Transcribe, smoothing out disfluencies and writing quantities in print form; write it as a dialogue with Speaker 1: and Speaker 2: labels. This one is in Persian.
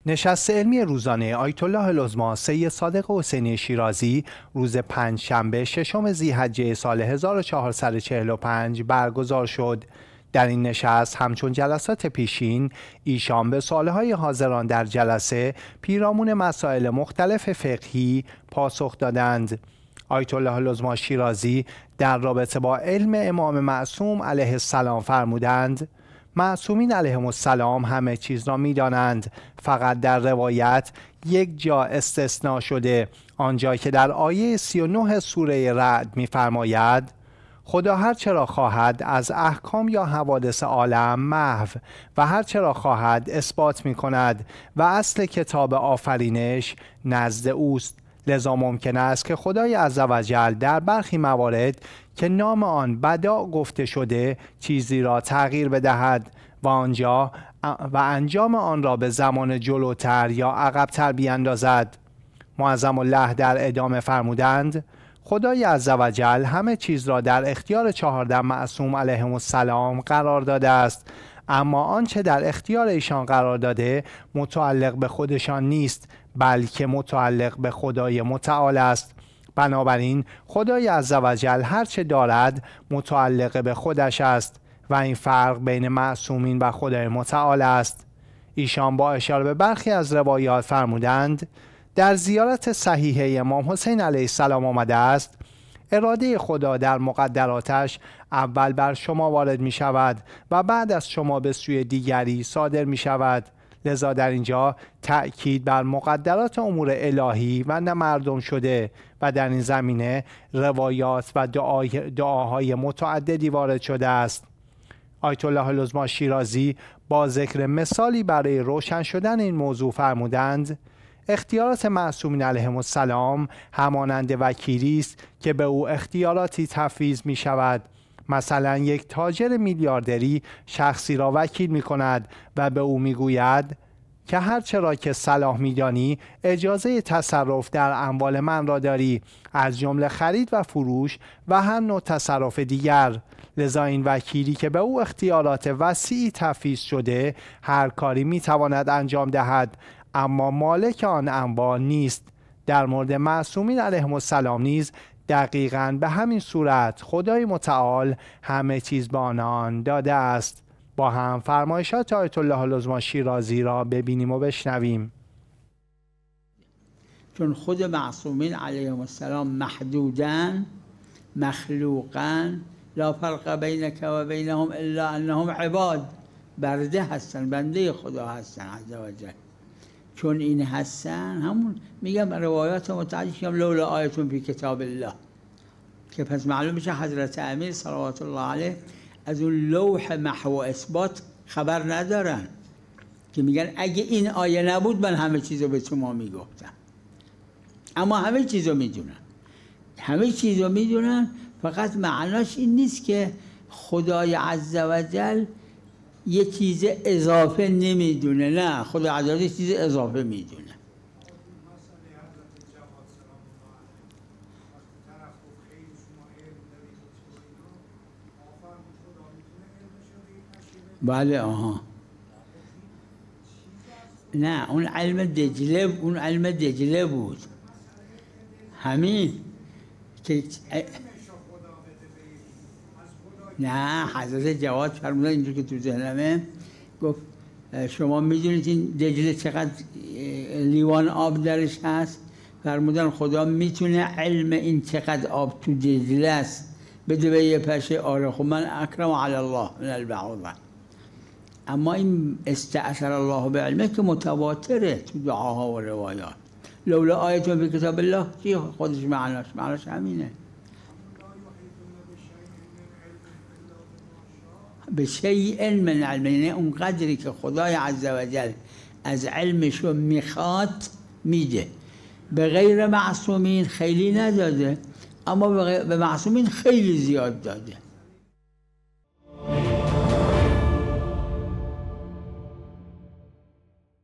Speaker 1: نشست علمی روزانه آیت الله العظمی سید صادق حسینی شیرازی روز پنجشنبه ششم ذی‌حجه سال 1445 برگزار شد. در این نشست همچون جلسات پیشین ایشان به سوالهای حاضران در جلسه پیرامون مسائل مختلف فقهی پاسخ دادند. آیت الله العظمی شیرازی در رابطه با علم امام معصوم علیه السلام فرمودند: معصومین علیهم السلام همه چیز را می‌دانند، فقط در روایت یک جا استثناء شده، آنجا که در آیه 39 سوره رعد می‌فرماید خدا هر چرا خواهد از احکام یا حوادث عالم محو و هر چرا خواهد اثبات می‌کند و اصل کتاب آفرینش نزد اوست. لذا ممکن است که خدای عزوجل در برخی موارد که نام آن بداع گفته شده چیزی را تغییر بدهد و انجام آن را به زمان جلوتر یا عقبتر بیاندازد. معظم الله در ادامه فرمودند: خدای عزوجل همه چیز را در اختیار 14 معصوم علیهم السلام قرار داده است، اما آنچه در اختیار ایشان قرار داده متعلق به خودشان نیست، بلکه متعلق به خدای متعال است. بنابراین خدای عزوجل هر چه دارد متعلق به خودش است و این فرق بین معصومین و خدای متعال است. ایشان با اشاره به برخی از روایات فرمودند: در زیارت صحیحه امام حسین علیه السلام آمده است اراده خدا در مقدراتش اول بر شما وارد می شود و بعد از شما به سوی دیگری صادر می شود. لذا در اینجا تأکید بر مقدرات امور الهی و نه مردم شده و در این زمینه روایات و دعاهای متعددی وارد شده است. آیت الله العظمی شیرازی با ذکر مثالی برای روشن شدن این موضوع فرمودند: اختیارات معصومین علیهم السلام همانند وکیلی است که به او اختیاراتی تفویض می شود. مثلا یک تاجر میلیاردری شخصی را وکیل می کند و به او می گوید که هر چرا که صلاح می دانی اجازه تصرف در اموال من را داری، از جمله خرید و فروش و هر نوع تصرف دیگر. لذا این وکیلی که به او اختیارات وسیعی تفویض شده هر کاری می تواند انجام دهد، اما مالک آن اموال نیست. در مورد معصومین علیهم السلام نیز دقیقاً به همین صورت خدای متعال همه چیز به آنان داده است. با هم فرمایشات آیت الله العظمی شیرازی را ببینیم و بشنویم.
Speaker 2: چون خود معصومین علیهم السلام محدودن، مخلوقن، لا فرق بینک و بینهم الا انهم عباد، برده هستن، بنده خدا هستن عزوجل. چون این هستن همون میگم روایات متعددی که لولا آیتون فی کتاب الله، که پس معلوم میشه حضرت امیر صلوات الله علیه از اون لوح محو و اثبات خبر ندارن، که میگن اگه این آیه نبود من همه چیزو به شما میگفتم. اما همه چیزو میدونن، همه چیزو میدونن، فقط معناش این نیست که خدای عزوجل یه چیز اضافه نمیدونه، نه، خدا عزوجل یه چیز اضافه میدونه. بله آها، نه اون علم دجله بود همین که نه حضرت جواد فرمودن اینجور که تو ذهنمه، گفت شما میدونید این دجله چقدر لیوان آب درش هست؟ فرمودن خدا میتونه علم این چقدر آب تو دجله است بده به یه پشه. آره خب من اکرم علی الله من البعوضه. اما این استأثر الله به علمه که متواتره تو دعاها و روایات. لولا آیتون فی کتاب الله چی خودش معناش همینه. به شیء من علم، یعنی اون قدری که خدای عزوجل از علمشو میخواد میده. به غیر معصومین خیلی نداده، اما به معصومین خیلی زیاد داده.